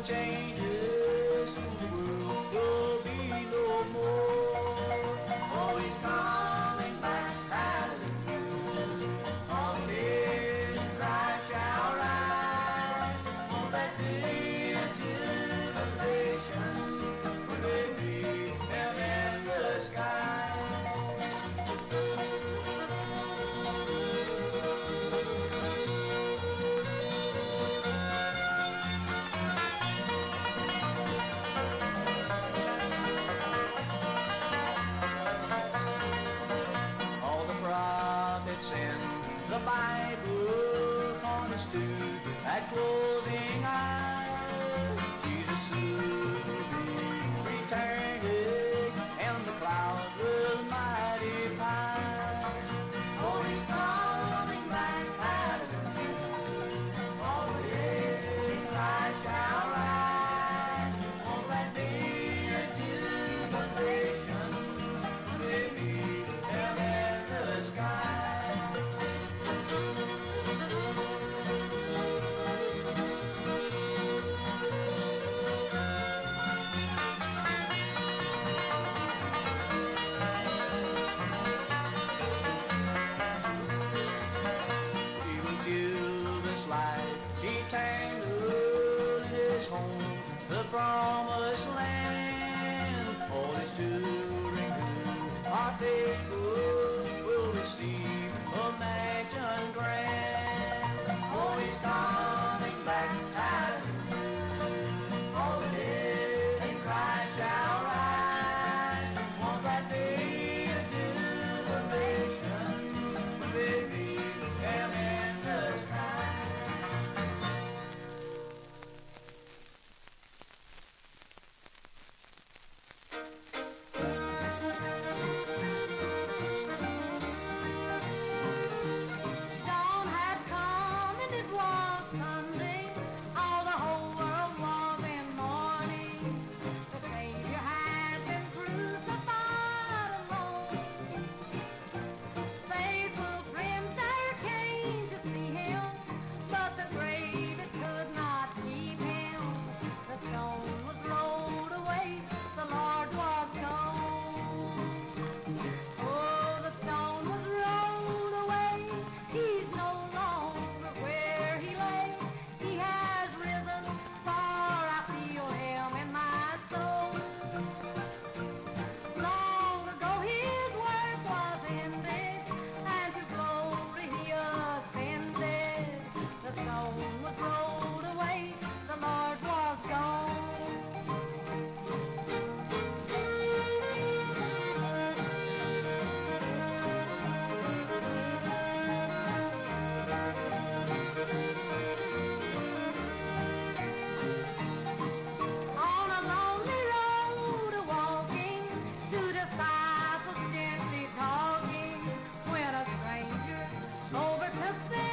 changes, the world will be no more. Oh, he's coming back, hallelujah. All men cry shall rise. On that day of jubilation, when we meet him in the sky. Prophets in the Bible point us to that closing hour. Jesus soon will be returning, and the clouds will mighty high. Oh, he's coming back, hallelujah. All the dead in Christ shall rise. On that day of jubilation, we meet him in the sky. He will give us life eternal in his home, the promised land. All his children who are faithful will receive a mansion grand. Oh, he's coming back, hallelujah. All the dead in Christ shall rise. On that day of jubilation, we meet him in the sky. Dawn had come and it was Sunday. All the whole world was in mourning. The Savior had been crucified alone. Faithful friends there came to see him, but the grave it could not keep him. The stone was rolled away, the Lord was gone. Oh, the stone was rolled away, he's no longer where he lay. He has risen, for I feel him in my soul. Long ago his work was ended, and to glory he ascended. The stone was rolled away, the Lord was gone. On a lonely road a-walking, two disciples gently talking, when a stranger overtook them